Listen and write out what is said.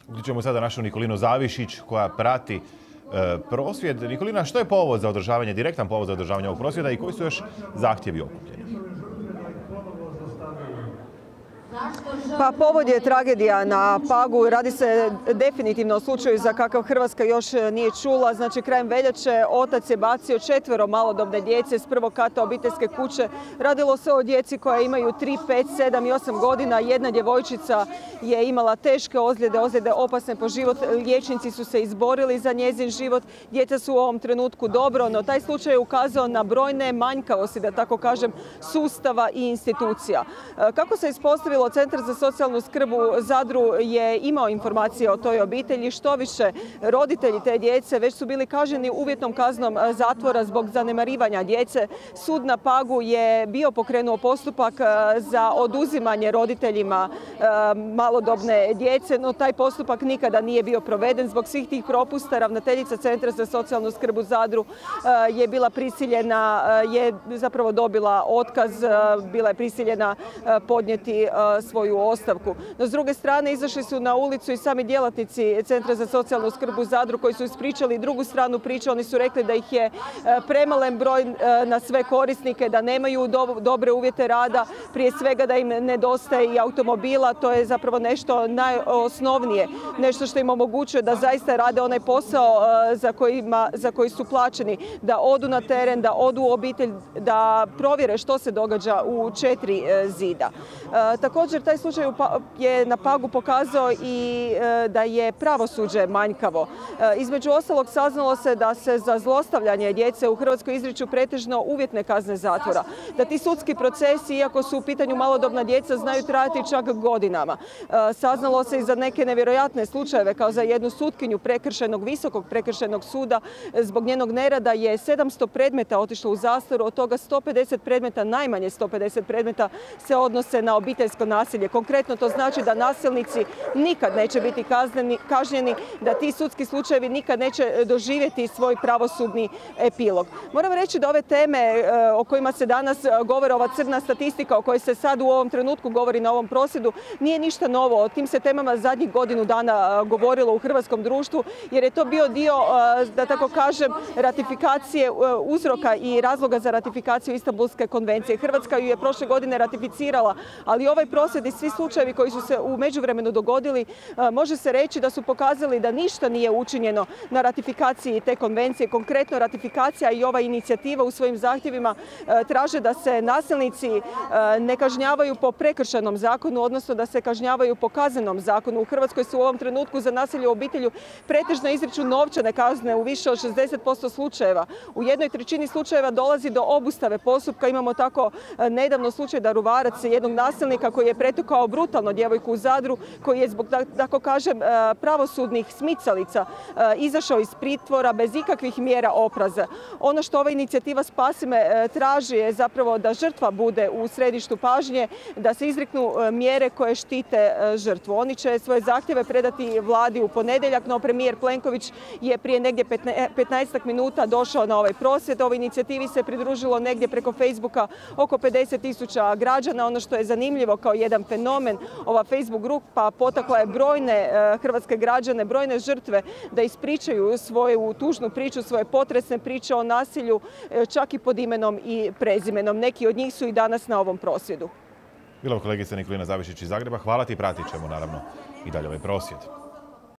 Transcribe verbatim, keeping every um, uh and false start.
Uključujemo sada našu Nikolinu Zavišić koja prati e, prosvjed. Nikolina, što je povod za održavanje, direktan povod za održavanje ovog prosvjeda i koji su još zahtjevi okupljeni? Pa povod je tragedija na Pagu. Radi se definitivno o slučaju za kakav Hrvatska još nije čula. Znači, krajem veljače otac je bacio četvero malodobne djece s prvog kata obiteljske kuće. Radilo se o djeci koja imaju tri, pet, sedam i osam godina. Jedna djevojčica je imala teške ozljede, ozljede opasne po život. Liječnici su se izborili za njezin život. Djeca su u ovom trenutku dobro, no taj slučaj je ukazao na brojne manjkavosti, da tako kažem, sustava i institucija. Kako se ispostavilo, Centar za socijalnu skrb u Zadru je imao informacije o toj obitelji. Što više, roditelji te djece već su bili kažnjeni uvjetnom kaznom zatvora zbog zanemarivanja djece. Sud na Pagu je bio pokrenuo postupak za oduzimanje roditeljima malodobne djece, no taj postupak nikada nije bio proveden. Zbog svih tih propusta ravnateljica Centra za socijalnu skrb u Zadru je bila prisiljena, je zapravo dobila otkaz, bila je prisiljena podnijeti svoju ostavku. No, s druge strane, izašli su na ulicu i sami djelatnici Centra za socijalnu skrb u Zadru koji su ispričali drugu stranu priče. Oni su rekli da ih je premalen broj na sve korisnike, da nemaju do, dobre uvjete rada, prije svega da im nedostaje i automobila. To je zapravo nešto najosnovnije, nešto što im omogućuje da zaista rade onaj posao za, kojima, za koji su plaćeni, da odu na teren, da odu u obitelj, da provjere što se događa u četiri zida. Također, taj slučaj je na Pagu pokazao i da je pravosuđe manjkavo. Između ostalog, saznalo se da se za zlostavljanje djece u Hrvatskoj izriču pretežno uvjetne kazne zatvora. Da ti sudski procesi, iako su u pitanju malodobna djeca, znaju trajati čak godinama. Saznalo se i za neke nevjerojatne slučajeve, kao za jednu sutkinju prekršajnog, visokog prekršajnog suda. Zbog njenog nerada je sedamsto predmeta otišlo u zastaru, od toga sto pedeset predmeta, najmanje sto pedeset predmeta, se odnose na obiteljsko nasilje. Konkretno to znači da nasilnici nikad neće biti kazneni, kažnjeni, da ti sudski slučajevi nikad neće doživjeti svoj pravosudni epilog. Moram reći da ove teme o kojima se danas govore, ova crna statistika o kojoj se sad u ovom trenutku govori na ovom prosvjedu, nije ništa novo. O tim se temama zadnjih godinu dana govorilo u hrvatskom društvu, jer je to bio dio, da tako kažem, ratifikacije uzroka i razloga za ratifikaciju Istanbulske konvencije. Hrvatska ju je prošle godine ratificirala, ali ovaj prosvjed i svi slučajevi koji su se u međuvremenu dogodili, može se reći da su pokazali da ništa nije učinjeno na ratifikaciji te konvencije. Konkretno, ratifikacija i ova inicijativa u svojim zahtjevima traže da se nasilnici ne kažnjavaju po prekršajnom zakonu, odnosno da se kažnjavaju po kaznenom zakonu. U Hrvatskoj su u ovom trenutku za nasilje u obitelji pretežno izriču novčane kazne u više od šezdeset posto slučajeva. U jednoj trećini slučajeva dolazi do obustave postupka. Imamo tako nedavno slučaj Daruvarac, jednog nasilnika koji je pretukao brutalno djevojku u Zadru, koji je zbog, da tako kažem, pravosudnih smicalica izašao iz pritvora bez ikakvih mjera opraza. Ono što ova inicijativa Spasi me traži je zapravo da žrtva bude u središtu pažnje, da se izreknu mjere koje štite žrtvu. Oni će svoje zahtjeve predati vladi u ponedjeljak, no premijer Plenković je prije negdje petnaestak minuta došao na ovaj prosvjed. Ovoj inicijativi se pridružilo negdje preko Facebooka oko pedeset tisuća građana. Ono što je zanimljivo kao jedan fenomen, ova Facebook grupa potakla je brojne hrvatske građane, brojne žrtve da ispričaju svoju tužnu priču, svoje potresne priče o nasilju, čak i pod imenom i prezimenom. Neki od njih su i danas na ovom prosvjedu. Bila kolegica Nikolina Zavišić iz Zagreba. Hvala ti, pratit ćemo naravno i dalje ovaj prosvjed.